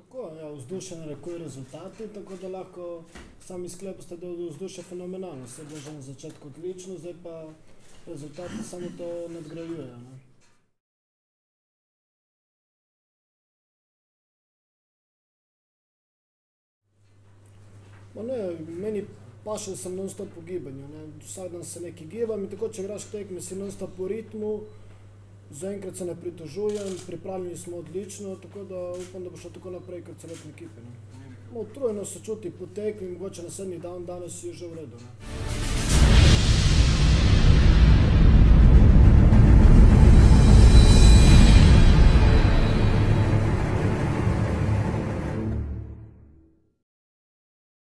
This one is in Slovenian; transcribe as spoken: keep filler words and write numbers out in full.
Tako, ja, vzdušje narekuje rezultati, tako da lahko sami sklepate, da je vzdušje fenomenalno. Vse je bilo že na začetku odlično, zdaj pa rezultati samo to nadgrajujejo, ne. Ma ne, meni paše, da sem nonstop v gibanju, ne. Vsak dan se nekaj gibam in tako, če igraš tekme, si nonstop v ritmu. Zaenkrat se ne pritožujem, pripravljeni smo odlično, tako da upam, da bo šlo tako naprej kot celotni ekipi, ne. Ma utrujenost se čuti po tekmi, mogoče naslednji dan, danes je že v redu, ne.